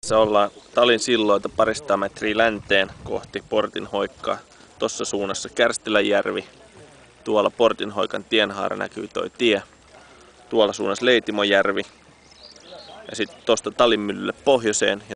Tässä ollaan Talin silloilta parista metriä länteen kohti Portinhoikkaa. Tossa suunnassa Kärstiläjärvi. Tuolla Portinhoikan tienhaara näkyy toi tie. Tuolla suunnassa Leitimojärvi. Ja sitten tosta Talinmyllylle pohjoiseen.